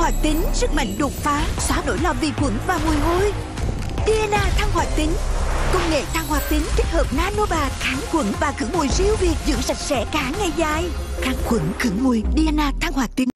hoạt tính, sức mạnh đột phá, xóa nỗi lo vi khuẩn và mùi hôi. Diana than hoạt tính, công nghệ than hoạt tính tích hợp nano bạc kháng khuẩn và khử mùi siêu việt, giữ sạch sẽ cả ngày dài. Kháng khuẩn khử mùi Diana than hoạt tính.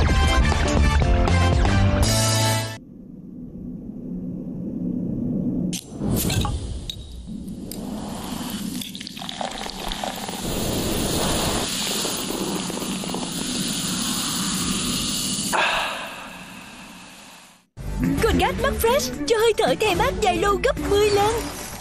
Colgate Max Fresh cho hơi thở thè mát dài lâu gấp 10 lần.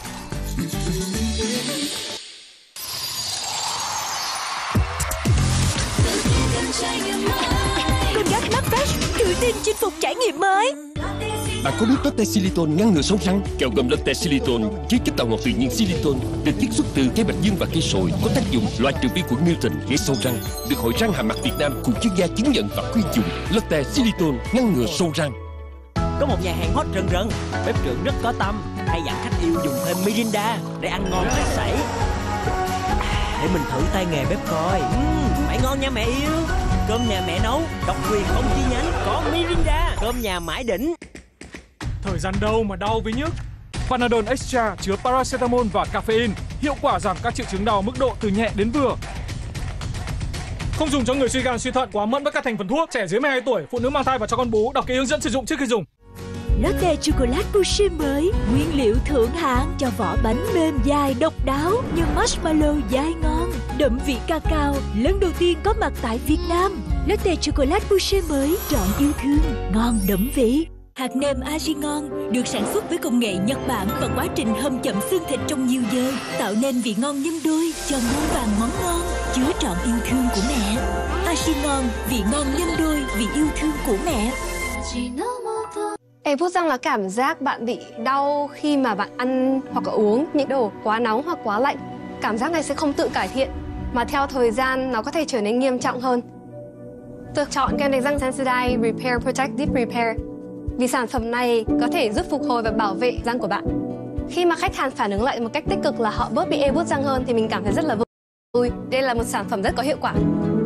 Colgate Max Fresh tự tin chinh phục trải nghiệm mới. Bạn có biết Lotte Xylitol ngăn ngừa sâu răng? Kẹo gầm Lotte Xylitol chứa chất tạo ngọt tự nhiên xylitol được chiết xuất từ cây bạch dương và cây sồi, có tác dụng loại trừ vi khuẩn Newton gây sâu răng, được Hội răng hàm mặt Việt Nam cùng chuyên gia chứng nhận và khuyên dùng. Lotte Xylitol ngăn ngừa sâu răng. Có một nhà hàng hot rần rần, bếp trưởng rất có tâm, hay dặn khách yêu dùng thêm Mirinda để ăn ngon phát sảy. Để mình thử tay nghề bếp coi. Phải ngon nha mẹ yêu. Cơm nhà mẹ nấu, độc quyền không chi nhánh, có Mirinda. Cơm nhà mãi đỉnh. Thời gian đâu mà đau với nhức. Panadol Extra chứa paracetamol và caffeine, hiệu quả giảm các triệu chứng đau mức độ từ nhẹ đến vừa. Không dùng cho người suy gan suy thận, quá mẫn với các thành phần thuốc. Trẻ dưới 12 tuổi, phụ nữ mang thai và cho con bú. Đọc kỹ hướng dẫn sử dụng trước khi dùng. Lotte chocolate Boucher mới, nguyên liệu thượng hạng cho vỏ bánh mềm dài độc đáo như marshmallow dai ngon, đậm vị cacao, lần đầu tiên có mặt tại Việt Nam. Lotte chocolate Boucher mới, trọn yêu thương, ngon đậm vị. Hạt nêm Aji ngon được sản xuất với công nghệ Nhật Bản và quá trình hâm chậm xương thịt trong nhiều giờ, tạo nên vị ngon nhân đôi cho muôn vàn món ngon, chứa trọn yêu thương của mẹ. Aji ngon, vị ngon nhân đôi, vị yêu thương của mẹ. Em phút rằng là cảm giác bạn bị đau khi mà bạn ăn hoặc là uống những đồ quá nóng hoặc quá lạnh. Cảm giác này sẽ không tự cải thiện, mà theo thời gian nó có thể trở nên nghiêm trọng hơn. Tôi chọn kem đánh răng Sensodyne Repair Protect Deep Repair vì sản phẩm này có thể giúp phục hồi và bảo vệ răng của bạn. Khi mà khách hàng phản ứng lại một cách tích cực là họ bớt bị ê buốt răng hơn thì mình cảm thấy rất là vui. Đây là một sản phẩm rất có hiệu quả.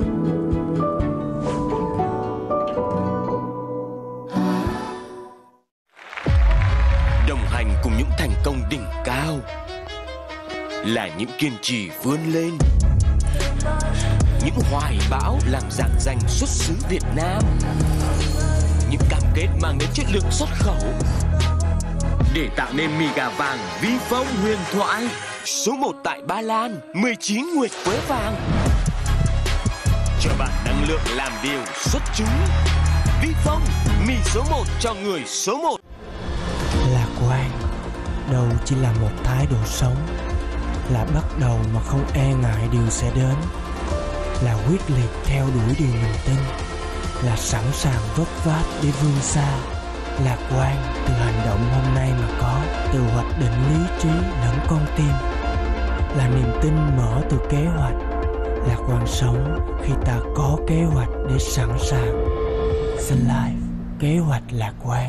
Đồng hành cùng những thành công đỉnh cao là những kiên trì vươn lên, những hoài bão làm rạng danh xuất xứ Việt Nam, những cam kết mang đến chất lượng xuất khẩu để tạo nên mì gà vàng Vi Phong huyền thoại số 1 tại Ba Lan, 19 nguyệt quế vàng, cho bạn năng lượng làm điều xuất chúng. Vi Phong, mì số 1 cho người số 1. Lạc quan đâu chỉ là một thái độ sống, là bắt đầu mà không e ngại điều sẽ đến, là quyết liệt theo đuổi điều mình tin, là sẵn sàng vấp vát để vươn xa. Lạc quan từ hành động hôm nay mà có, từ hoạch định lý trí lẫn con tim, là niềm tin mở từ kế hoạch. Lạc quan sống khi ta có kế hoạch để sẵn sàng. Sun Life, kế hoạch lạc quan.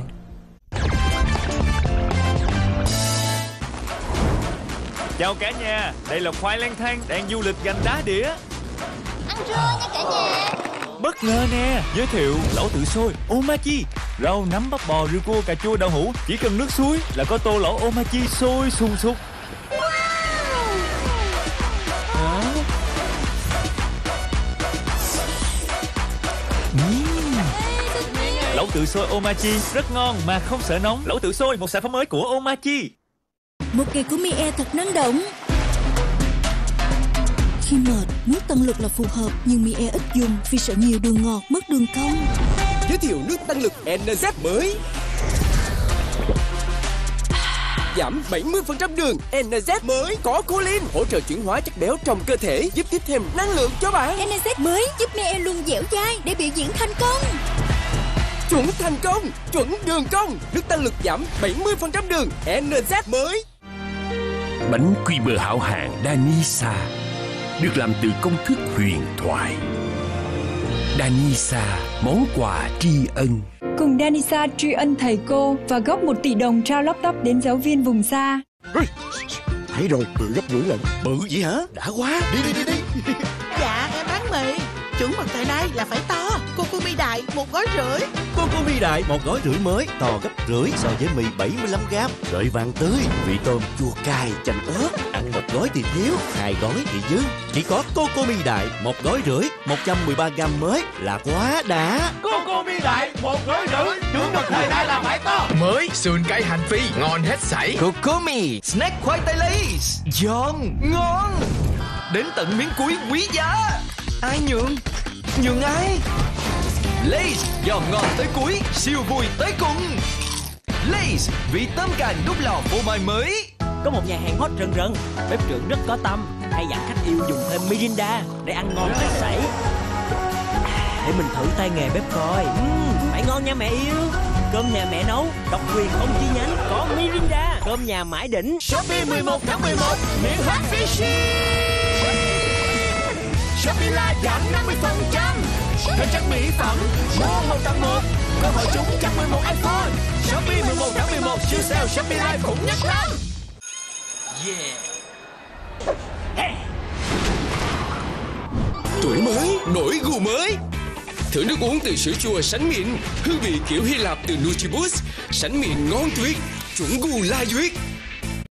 Chào cả nhà, đây là Khoai Lang Thang đang du lịch gành đá đĩa. Ăn trưa nha cả nhà. Bất ngờ nè, giới thiệu lẩu tự sôi Omachi, rau nấm bắp bò riêu cua cà chua đậu hũ, chỉ cần nước suối là có tô lẩu Omachi sôi sùng sục. Lẩu tự sôi Omachi rất ngon mà không sợ nóng. Lẩu tự sôi, một sản phẩm mới của Omachi. Một ngày của Mie thật năng động. Khi mệt, nước tăng lực là phù hợp, nhưng Mie ít dùng vì sợ nhiều đường ngọt mất đường cong. Giới thiệu nước tăng lực NZ mới. Giảm 70% đường. NZ mới có choline hỗ trợ chuyển hóa chất béo trong cơ thể, giúp tiếp thêm năng lượng cho bạn. NZ mới giúp Mie luôn dẻo dai để biểu diễn thành công. Chuẩn thành công, chuẩn đường cong. Nước tăng lực giảm 70% đường. NZ mới. Bánh quy bơ hảo hạng Danisa được làm từ công thức huyền thoại. Danisa, món quà tri ân. Cùng Danisa tri ân thầy cô và góp 1 tỷ đồng trao laptop đến giáo viên vùng xa. Thấy rồi, bự gấp rưỡi lần. Bự vậy hả? Đã quá. Đi. Dạ, em bán mì. Chuẩn mực thời nay là phải to. Cocomi đại 1 gói rưỡi. Cocomi đại 1 gói rưỡi mới, to gấp rưỡi so với mì 75g. Sợi vàng tươi, vị tôm chua cay chanh ớt. Ăn 1 gói thì thiếu, 2 gói thì dư. Chỉ có Cocomi đại 1 gói rưỡi, 113g mới là quá đã. Cocomi đại 1 gói rưỡi, chủ nhật thời nay là phải to. Mới sườn cay hành phi, ngon hết sảy. Cocomi snack khoai tây Lay's, giòn ngon đến tận miếng cuối quý giá. Ai nhường? Nhường ai? Lay's giòn ngon tới cuối, siêu vui tới cùng. Lay's vị tôm càng đúc lò phô mai mới. Có một nhà hàng hot rần rần, bếp trưởng rất có tâm, hay dặn khách yêu dùng thêm Mirinda để ăn ngon hết sảy. Để mình thử tay nghề bếp coi. Phải ngon nha mẹ yêu. Cơm nhà mẹ nấu, độc quyền không chi nhánh, có Mirinda. Cơm nhà mãi đỉnh. Shopee 11 tháng 11, miễn hot free ship. Shopee Live giảm 50%. Thời trang mỹ phẩm, mua 1 tặng 1, cơ hội trúng chắc 11 iPhone. Shopee 11 tháng 11, siêu sale Shopee Live khủng nhất năm. Tuổi mới, nổi gu mới. Thử nước uống từ sữa chua sánh mịn, hương vị kiểu Hy Lạp từ Nutriboost. Sánh mịn ngon tuyệt, chuẩn gu la duyệt.